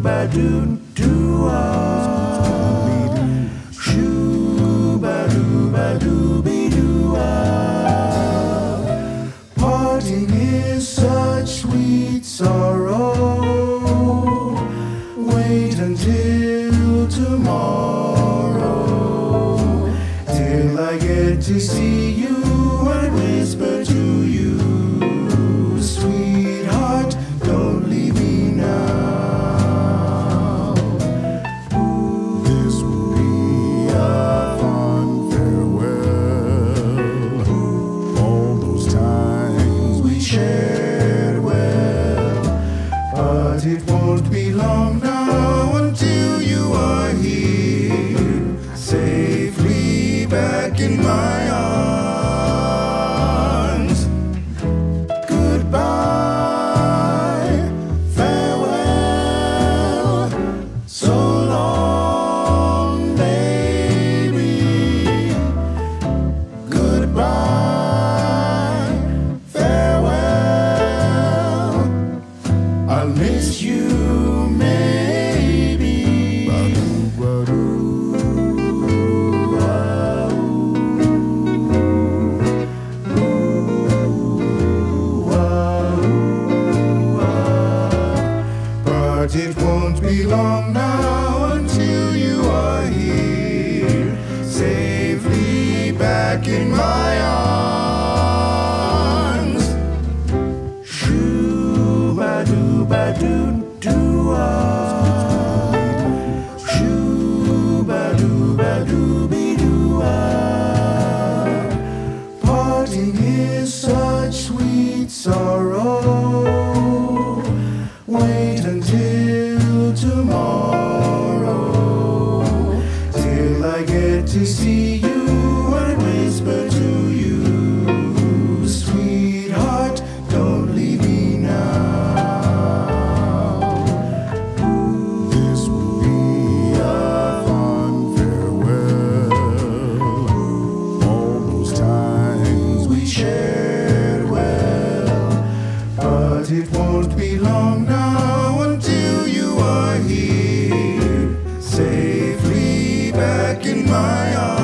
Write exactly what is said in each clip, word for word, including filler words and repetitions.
Parting is such sweet sorrow. Wait until tomorrow, till I get to see you and whisper to you, sweetheart, don't leave me now. This will be a fond farewell. All those times we shared well, but it won't be long now until you are here, safely back in my arms. Goodbye, farewell, so long, baby. Goodbye, farewell, I'll miss you, maybe. But it won't be long now until you are here, safely back in my arms. Shoo-ba-doo-ba-doo-doo-ah. Shoo-ba-doo-ba-doo-be-doo-ah. Parting is such sweet sorrow. Wait until tomorrow, till I get to see you and whisper to you, sweetheart, don't leave me now. This will be a fond farewell. All those times we shared well, but it won't be long now until you are here, safely back in my arms.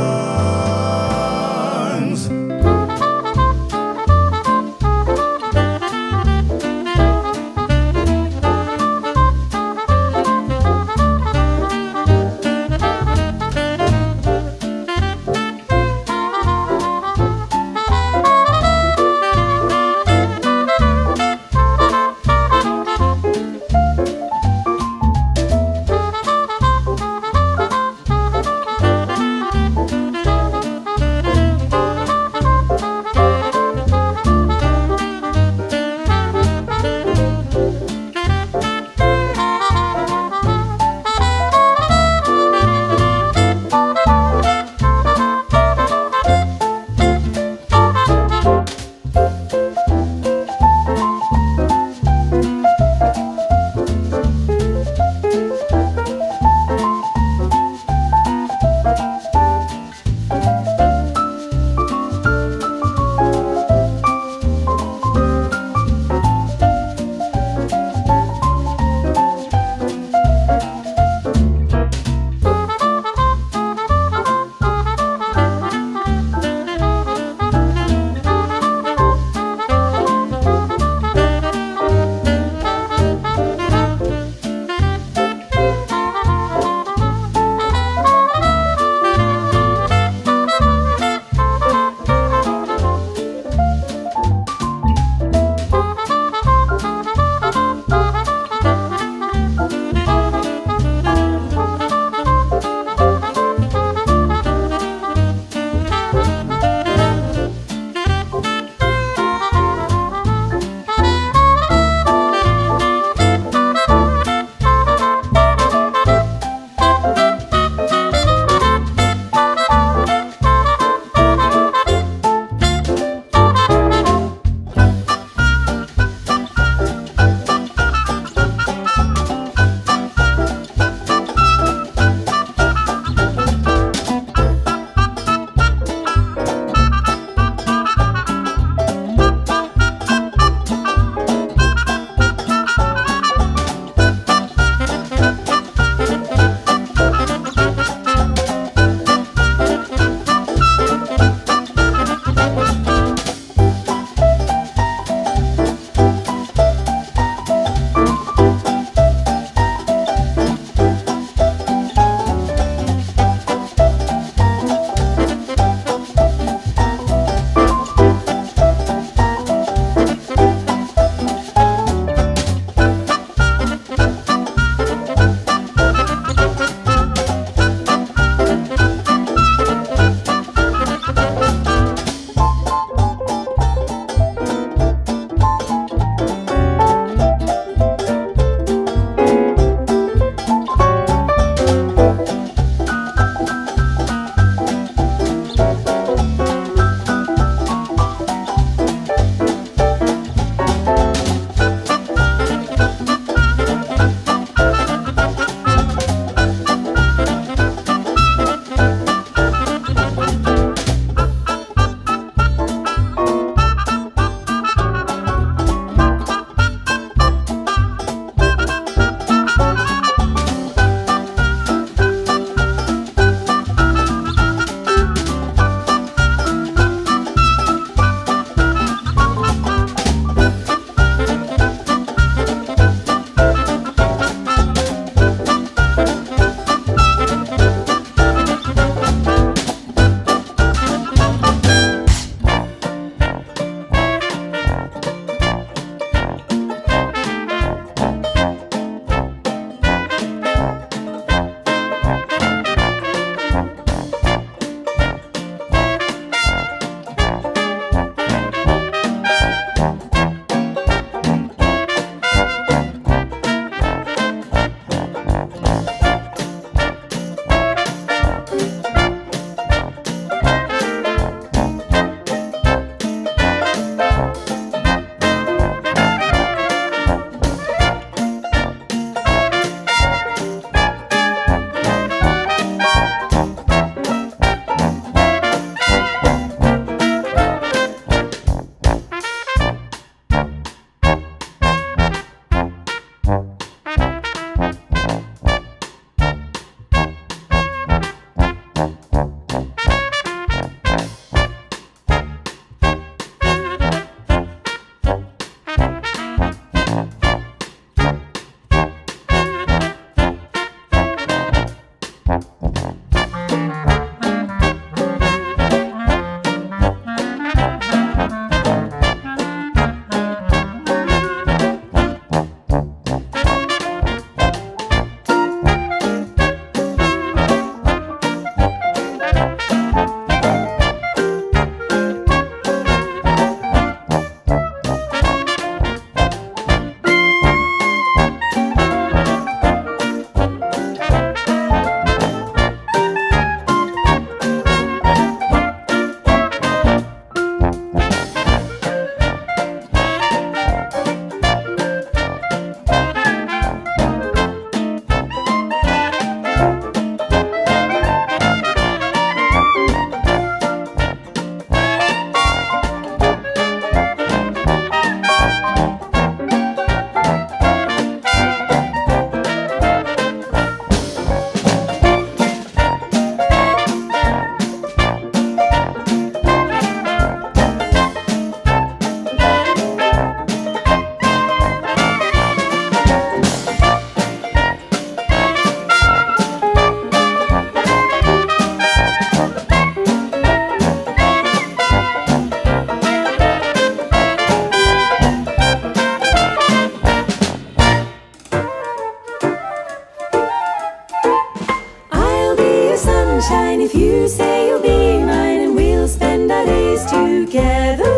sunshine if you say you'll be mine, and we'll spend our days together.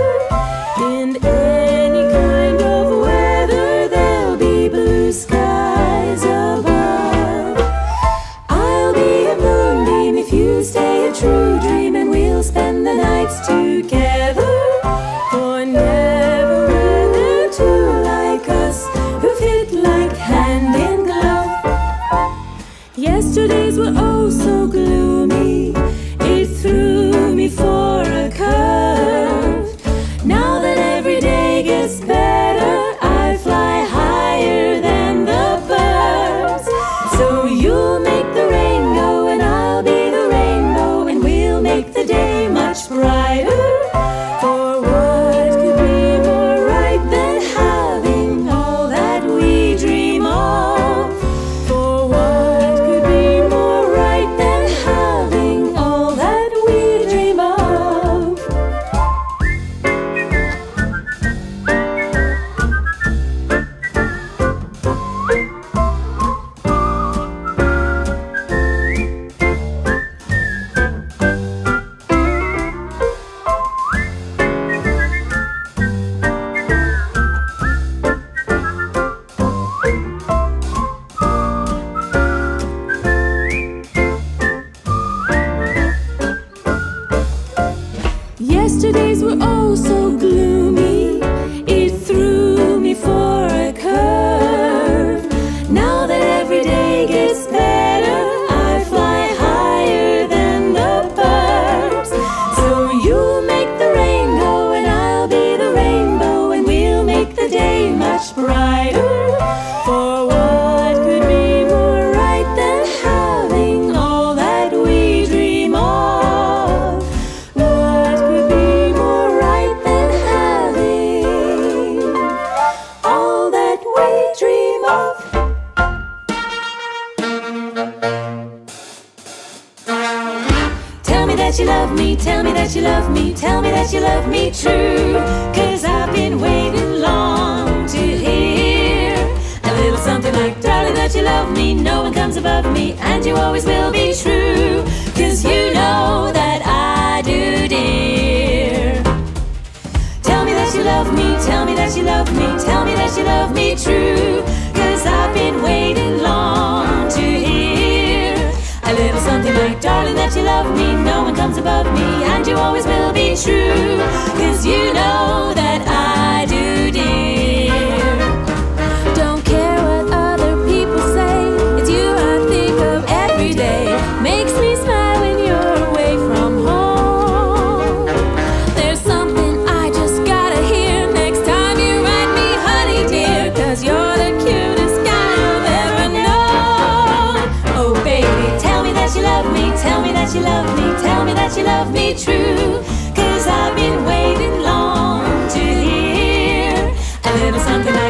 In any kind of weather, there'll be blue skies above. I'll be a moonbeam if you stay a true dream, and we'll spend the nights together. For never were there two like us who fit like hand in glove. Yesterdays were oh so gloomy, it threw me for a curve. Now that every day gets better, I fly higher than the birds. So you'll make the rain go and I'll be the rainbow, and we'll make the day much brighter. For what could be more right than having all that we dream of? For what could be more right than having all that we dream of? Yesterdays were oh so gloomy, it threw me for a curve. Now that every day gets better, I fly higher than the birds. So you'll make the rain go and I'll be the rainbow, and we'll make the day much brighter. For what could be more right than having all that we dream of? What could be more right than having all that we dream of? Tell me that you love me, tell me that you love me, tell me that you love me true. 'Cause I've been waiting long to hear a little something like, darling, that you love me, no one comes above me, and you always will be true. 'Cause you know that I do, dear. Tell me that you love me, tell me that you love me, tell me that you love me true. 'Cause I've been waiting long to hear a little something like, darling, that you love me, no one comes above me, and you always will be true. 'Cause you know that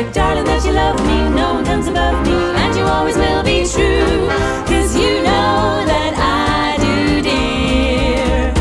like, darling, that you love me. No one comes above me, and you always will be true. Cause you know that I do, dear.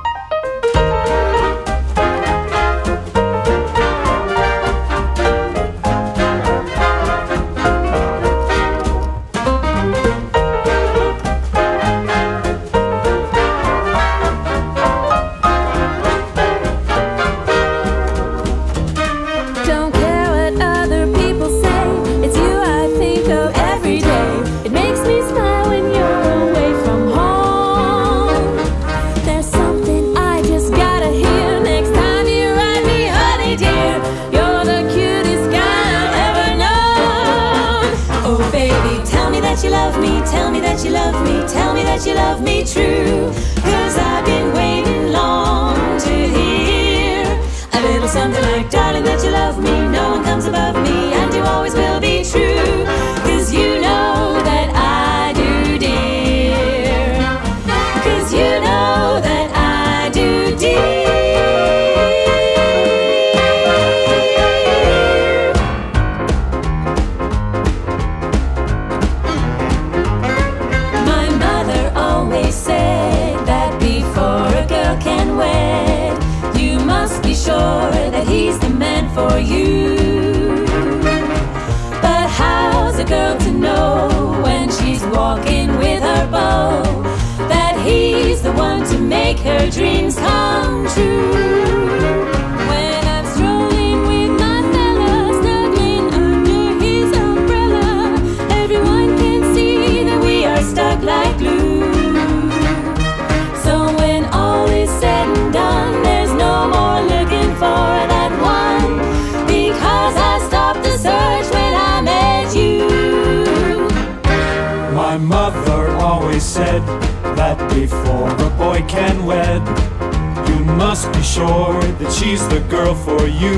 Don't care what other people say, it's you I think of every day. It makes me smile when you're away from home. There's something I just gotta hear next time you write me, honey dear. You're the cutest guy I've ever known. Oh baby, tell me that you love me, tell me that you love me, tell me that you love me true. Cause I've been waiting long to hear a little something like, darling, that you love me. No one comes above me, and you always will be true. Cause you know that I do, dear. Cause you know that I do, dear. My mother always said that before a girl can wed, you must be sure that he's the man for you. But how's a girl to know when she's walking with her beau that he's the one to make her dreams come true? When I'm strolling with my fella, snuggling under his umbrella, everyone can see that we are stuck like glue. So when all is said and done, there's no more looking for that one, because I stopped the search when I met you. My mother always said that before a boy can wed, you must be sure that she's the girl for you.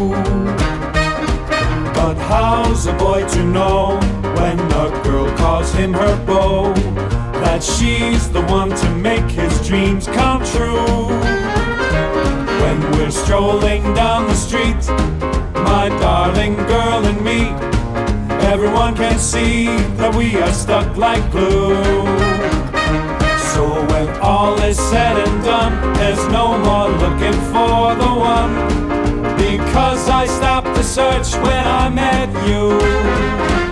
But how's a boy to know when a girl calls him her beau that she's the one to make his dreams come true? When we're strolling down the street, my darling girl and me, everyone can see that we are stuck like glue. So when all is said and done, there's no more looking for the one, because I stopped the search when I met you.